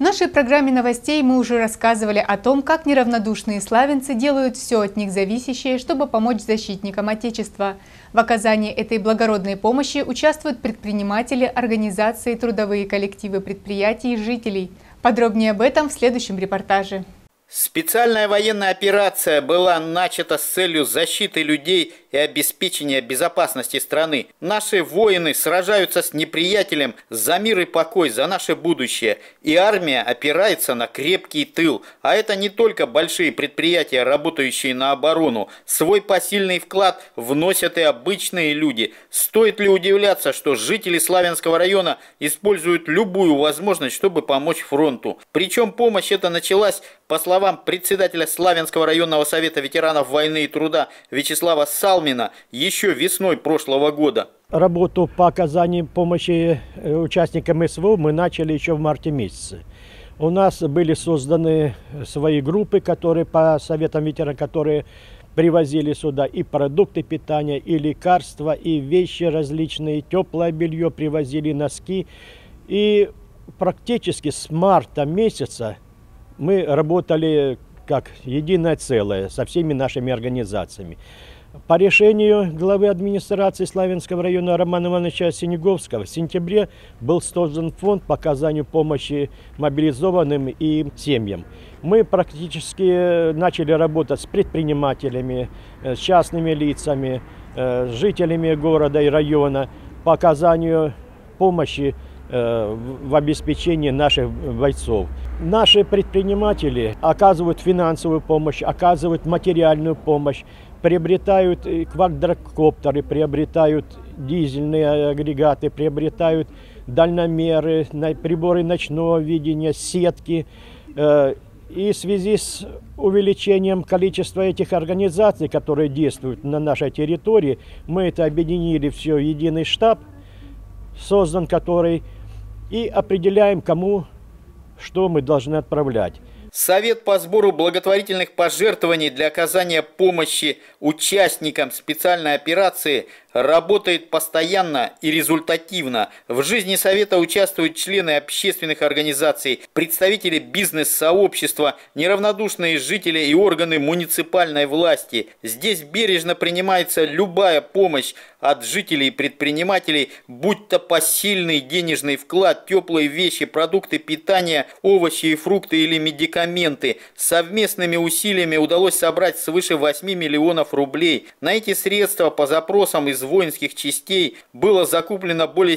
В нашей программе новостей мы уже рассказывали о том, как неравнодушные славянцы делают все от них зависящее, чтобы помочь защитникам Отечества. В оказании этой благородной помощи участвуют предприниматели, организации, трудовые коллективы предприятий и жителей. Подробнее об этом в следующем репортаже. Специальная военная операция была начата с целью защиты людей и обеспечения безопасности страны. Наши воины сражаются с неприятелем за мир и покой, за наше будущее. И армия опирается на крепкий тыл. А это не только большие предприятия, работающие на оборону. Свой посильный вклад вносят и обычные люди. Стоит ли удивляться, что жители Славянского района используют любую возможность, чтобы помочь фронту? Причем помощь эта началась, по словам председателя Славянского районного совета ветеранов войны и труда Вячеслава Салмина, еще весной прошлого года. Работу по оказанию помощи участникам СВО мы начали еще в марте месяце. У нас были созданы свои группы, которые по советам ветеранов, которые привозили сюда и продукты питания, и лекарства, и вещи различные, теплое белье, привозили носки. И практически с марта месяца мы работали как единое целое со всеми нашими организациями. По решению главы администрации Славянского района Романа Ивановича Синеговского в сентябре был создан фонд по оказанию помощи мобилизованным и семьям. Мы практически начали работать с предпринимателями, с частными лицами, с жителями города и района по оказанию помощи в обеспечении наших бойцов. Наши предприниматели оказывают финансовую помощь, оказывают материальную помощь, приобретают квадрокоптеры, приобретают дизельные агрегаты, приобретают дальномеры, приборы ночного видения, сетки. И в связи с увеличением количества этих организаций, которые действуют на нашей территории, мы это объединили все в единый штаб, создан который, и определяем, кому что мы должны отправлять. Совет по сбору благотворительных пожертвований для оказания помощи участникам специальной операции работает постоянно и результативно. В жизни Совета участвуют члены общественных организаций, представители бизнес-сообщества, неравнодушные жители и органы муниципальной власти. Здесь бережно принимается любая помощь от жителей и предпринимателей, будь то посильный денежный вклад, теплые вещи, продукты питания, овощи и фрукты или медикаменты. Совместными усилиями удалось собрать свыше 8 миллионов рублей. На эти средства по запросам из воинских частей было закуплено более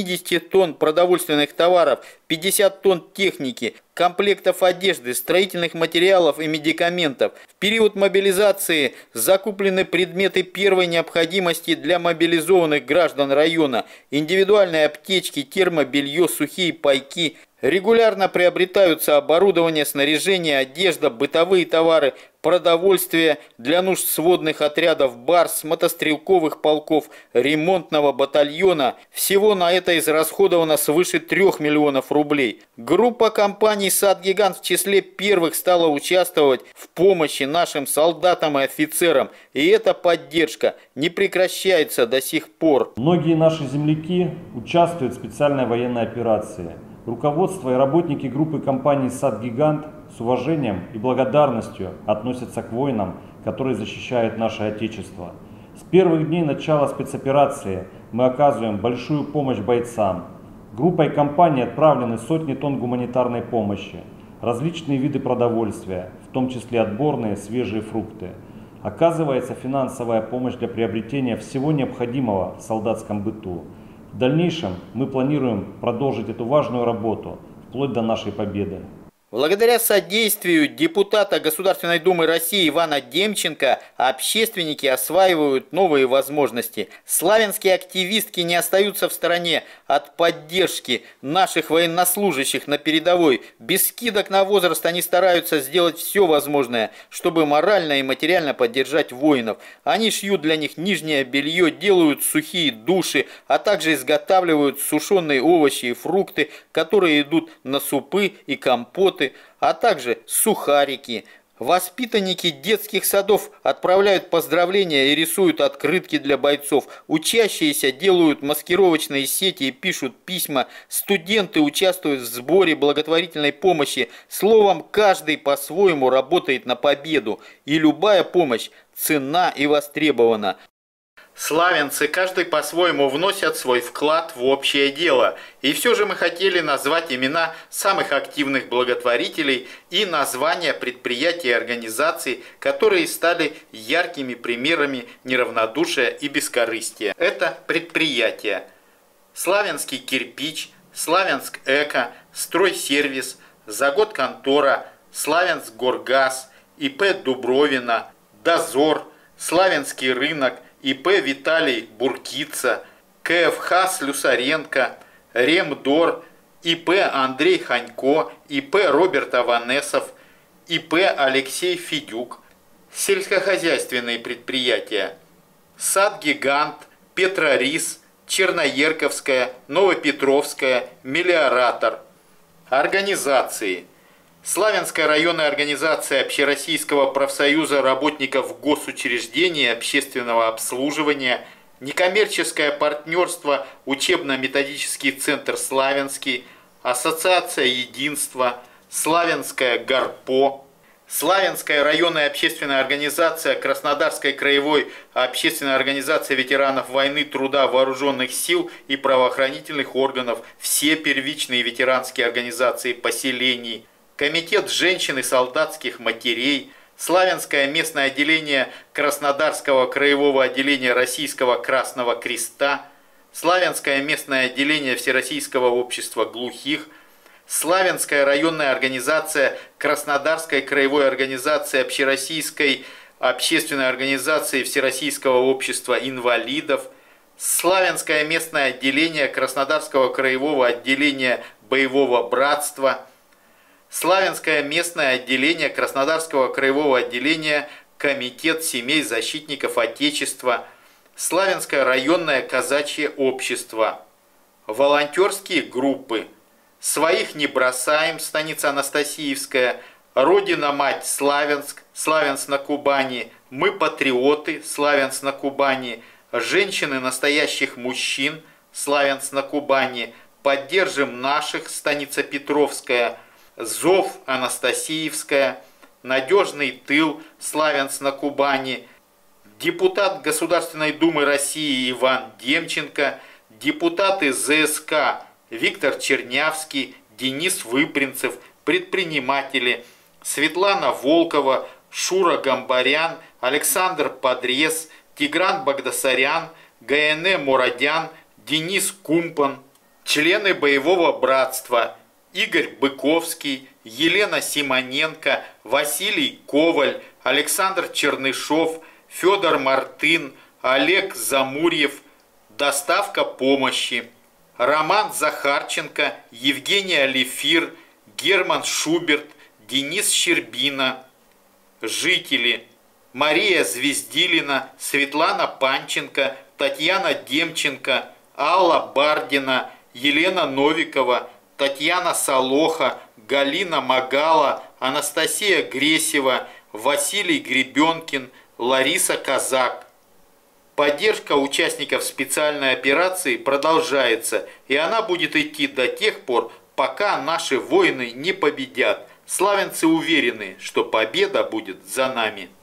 70 тонн продовольственных товаров, 50 тонн техники, комплектов одежды, строительных материалов и медикаментов. В период мобилизации закуплены предметы первой необходимости для мобилизованных граждан района, индивидуальные аптечки, термобелье, сухие пайки. Регулярно приобретаются оборудование, снаряжение, одежда, бытовые товары, продовольствие для нужд сводных отрядов БАРС, мотострелковых полков, ремонтного батальона. Всего на это израсходовано свыше 3 миллионов рублей. Группа компаний «Сад-Гигант» в числе первых стала участвовать в помощи нашим солдатам и офицерам. И эта поддержка не прекращается до сих пор. Многие наши земляки участвуют в специальной военной операции. Руководство и работники группы компании «Сад-Гигант» с уважением и благодарностью относятся к воинам, которые защищают наше Отечество. С первых дней начала спецоперации мы оказываем большую помощь бойцам. Группой компании отправлены сотни тонн гуманитарной помощи, различные виды продовольствия, в том числе отборные свежие фрукты. Оказывается финансовая помощь для приобретения всего необходимого в солдатском быту. В дальнейшем мы планируем продолжить эту важную работу вплоть до нашей победы. Благодаря содействию депутата Государственной Думы России Ивана Демченко общественники осваивают новые возможности. Славянские активистки не остаются в стороне от поддержки наших военнослужащих на передовой. Без скидок на возраст они стараются сделать все возможное, чтобы морально и материально поддержать воинов. Они шьют для них нижнее белье, делают сухие души, а также изготавливают сушеные овощи и фрукты, которые идут на супы и компоты, а также сухарики. Воспитанники детских садов отправляют поздравления и рисуют открытки для бойцов. Учащиеся делают маскировочные сети и пишут письма. Студенты участвуют в сборе благотворительной помощи. Словом, каждый по-своему работает на победу. И любая помощь ценна и востребована. Славянцы каждый по-своему вносят свой вклад в общее дело. И все же мы хотели назвать имена самых активных благотворителей и названия предприятий и организаций, которые стали яркими примерами неравнодушия и бескорыстия. Это предприятия: Славянский кирпич, Славянск Эко, Стройсервис, Заготконтора, Славянск Горгаз, ИП Дубровина, Дозор, Славянский рынок, ИП Виталий Буркица, КФХ Слюсаренко, Ремдор, ИП Андрей Ханько, ИП Роберт Аванесов, ИП Алексей Федюк. Сельскохозяйственные предприятия: Сад-Гигант, Петрорис, Черноерковская, Новопетровская, Мелиоратор. Организации: Славянская районная организация Общероссийского профсоюза работников госучреждений общественного обслуживания, некоммерческое партнерство Учебно-методический центр Славянский, Ассоциация Единства, Славянская Гарпо, Славянская районная общественная организация Краснодарской краевой общественной организации ветеранов войны, труда, вооруженных сил и правоохранительных органов, все первичные ветеранские организации поселений, Комитет женщин и солдатских матерей, Славянское местное отделение Краснодарского краевого отделения Российского Красного Креста, Славянское местное отделение Всероссийского общества глухих, Славянская районная организация Краснодарской краевой организации Общероссийской общественной организации Всероссийского общества инвалидов, Славянское местное отделение Краснодарского краевого отделения боевого братства, Славянское местное отделение Краснодарского краевого отделения Комитет семей защитников Отечества, Славянское районное казачье общество, волонтерские группы: «Своих не бросаем», станица Анастасиевская, «Родина-мать» Славянск, Славянск на Кубани, «Мы патриоты», Славянск на Кубани, «Женщины настоящих мужчин», Славянск на Кубани, «Поддержим наших», станица Петровская, «Зов» Анастасиевская, «Надежный тыл», Славянск на Кубани, депутат Государственной Думы России Иван Демченко, депутаты ЗСК Виктор Чернявский, Денис Выпринцев, предприниматели: Светлана Волкова, Шура Гамбарян, Александр Подрез, Тигран Багдасарян, ГН Мурадян, Денис Кумпан, члены боевого братства: Игорь Быковский, Елена Симоненко, Василий Коваль, Александр Чернышов, Федор Мартын, Олег Замурьев. Доставка помощи: Роман Захарченко, Евгений Алифир, Герман Шуберт, Денис Щербина. Жители: Мария Звездилина, Светлана Панченко, Татьяна Демченко, Алла Бардина, Елена Новикова, Татьяна Солоха, Галина Магала, Анастасия Гресева, Василий Гребенкин, Лариса Казак. Поддержка участников специальной операции продолжается, и она будет идти до тех пор, пока наши воины не победят. Славянцы уверены, что победа будет за нами.